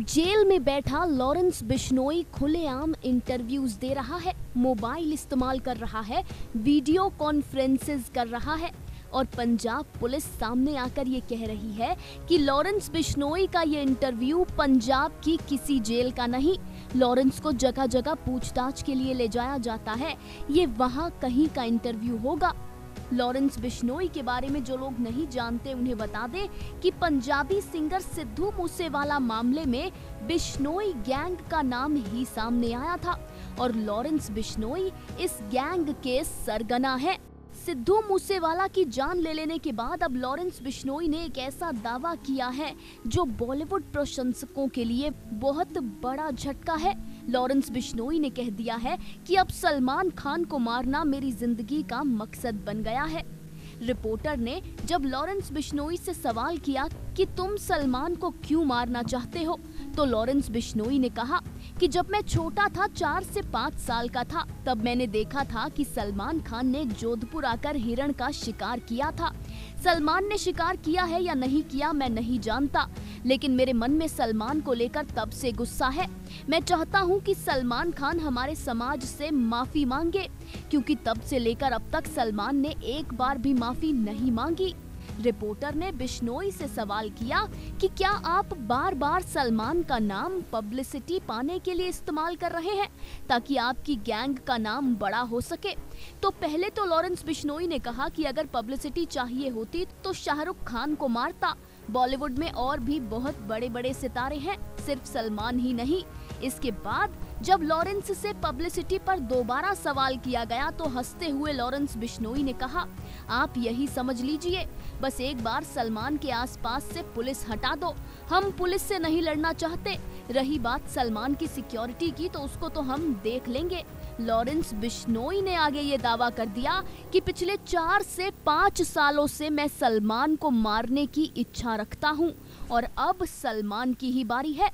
Jail में बैठा Lawrence Bishnoi खुलेआम इंटरव्यूज दे रहा है, मोबाइल इस्तेमाल कर रहा है, वीडियो कॉन्फ्रेंसेस कर रहा है और पंजाब पुलिस सामने आकर ये कह रही है कि लॉरेंस बिश्नोई का ये इंटरव्यू पंजाब की किसी जेल का नहीं। लॉरेंस को जगह जगह पूछताछ के लिए ले जाया जाता है, ये वहाँ कहीं का इंटरव्यू होगा। लॉरेंस बिश्नोई के बारे में जो लोग नहीं जानते उन्हें बता दें कि पंजाबी सिंगर सिद्धू मूसेवाला मामले में बिश्नोई गैंग का नाम ही सामने आया था और लॉरेंस बिश्नोई इस गैंग के सरगना है। सिद्धू मूसेवाला की जान ले लेने के बाद अब लॉरेंस बिश्नोई ने एक ऐसा दावा किया है जो बॉलीवुड प्रशंसकों के लिए बहुत बड़ा झटका है। लॉरेंस बिश्नोई ने कह दिया है कि अब सलमान खान को मारना मेरी जिंदगी का मकसद बन गया है। रिपोर्टर ने जब लॉरेंस बिश्नोई से सवाल किया कि तुम सलमान को क्यों मारना चाहते हो, तो लॉरेंस बिश्नोई ने कहा कि जब मैं छोटा था, 4 से 5 साल का था, तब मैंने देखा था कि सलमान खान ने जोधपुर आकर हिरण का शिकार किया था। सलमान ने शिकार किया है या नहीं किया मैं नहीं जानता, लेकिन मेरे मन में सलमान को लेकर तब से गुस्सा है। मैं चाहता हूं कि सलमान खान हमारे समाज से माफी मांगे, क्योंकि तब से लेकर अब तक सलमान ने एक बार भी माफी नहीं मांगी। रिपोर्टर ने बिश्नोई से सवाल किया कि क्या आप बार बार सलमान का नाम पब्लिसिटी पाने के लिए इस्तेमाल कर रहे हैं ताकि आपकी गैंग का नाम बड़ा हो सके। तो पहले तो लॉरेंस बिश्नोई ने कहा कि अगर पब्लिसिटी चाहिए होती तो शाहरुख खान को मारता। बॉलीवुड में और भी बहुत बड़े बड़े सितारे हैं, सिर्फ सलमान ही नहीं। इसके बाद जब लॉरेंस से पब्लिसिटी पर दोबारा सवाल किया गया तो हंसते हुए लॉरेंस बिश्नोई ने कहा, आप यही समझ लीजिए, बस एक बार सलमान के आसपास से पुलिस हटा दो। हम पुलिस से नहीं लड़ना चाहते। रही बात सलमान की सिक्योरिटी की, तो उसको तो हम देख लेंगे। लॉरेंस बिश्नोई ने आगे ये दावा कर दिया कि पिछले 4 से 5 सालों से मैं सलमान को मारने की इच्छा रखता हूँ और अब सलमान की ही बारी है।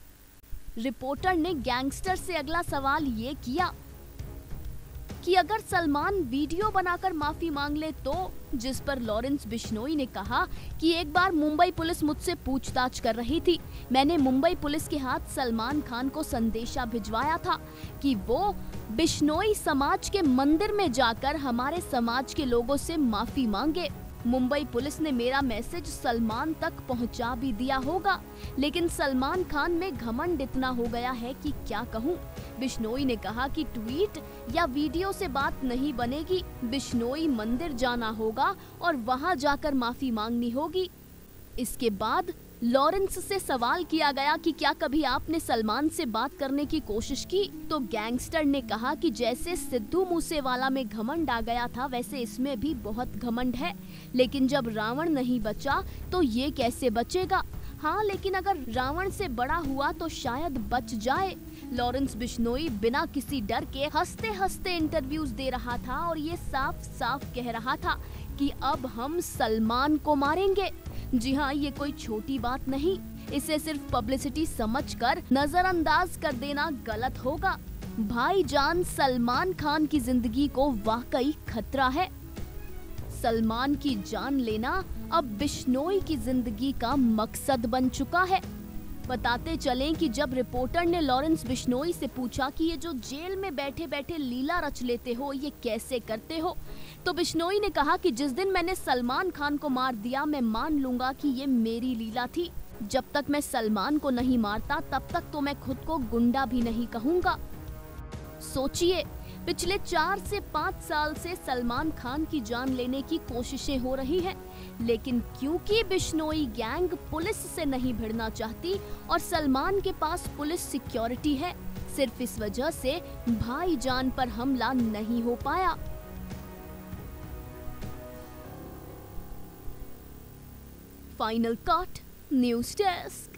रिपोर्टर ने गैंगस्टर से अगला सवाल ये किया कि अगर सलमान वीडियो बनाकर माफी मांग ले तो, जिस पर लॉरेंस बिश्नोई ने कहा कि एक बार मुंबई पुलिस मुझसे पूछताछ कर रही थी। मैंने मुंबई पुलिस के हाथ सलमान खान को संदेशा भिजवाया था कि वो बिश्नोई समाज के मंदिर में जाकर हमारे समाज के लोगों से माफी मांगे। मुंबई पुलिस ने मेरा मैसेज सलमान तक पहुंचा भी दिया होगा, लेकिन सलमान खान में घमंड इतना हो गया है कि क्या कहूं। बिश्नोई ने कहा कि ट्वीट या वीडियो से बात नहीं बनेगी, बिश्नोई मंदिर जाना होगा और वहां जाकर माफी मांगनी होगी। इसके बाद लॉरेंस से सवाल किया गया कि क्या कभी आपने सलमान से बात करने की कोशिश की, तो गैंगस्टर ने कहा कि जैसे सिद्धू मूसेवाला में घमंड आ गया था, वैसे इसमें भी बहुत घमंड है, लेकिन जब रावण नहीं बचा तो ये कैसे बचेगा। हाँ, लेकिन अगर रावण से बड़ा हुआ तो शायद बच जाए। लॉरेंस बिश्नोई बिना किसी डर के हंसते हंसते इंटरव्यूज दे रहा था और ये साफ साफ कह रहा था कि अब हम सलमान को मारेंगे। जी हाँ, ये कोई छोटी बात नहीं। इसे सिर्फ पब्लिसिटी समझकर नजरअंदाज कर देना गलत होगा। भाईजान सलमान खान की जिंदगी को वाकई खतरा है। सलमान की जान लेना अब बिश्नोई की जिंदगी का मकसद बन चुका है। बताते चलें कि जब रिपोर्टर ने लॉरेंस बिश्नोई से पूछा कि ये जो जेल में बैठे बैठे लीला रच लेते हो, ये कैसे करते हो, तो बिश्नोई ने कहा कि जिस दिन मैंने सलमान खान को मार दिया, मैं मान लूंगा कि ये मेरी लीला थी। जब तक मैं सलमान को नहीं मारता तब तक तो मैं खुद को गुंडा भी नहीं कहूँगा। सोचिए, पिछले 4 से 5 साल से सलमान खान की जान लेने की कोशिशें हो रही हैं, लेकिन क्योंकि बिश्नोई गैंग पुलिस से नहीं भिड़ना चाहती और सलमान के पास पुलिस सिक्योरिटी है, सिर्फ इस वजह से भाईजान पर हमला नहीं हो पाया। Final cut, news desk.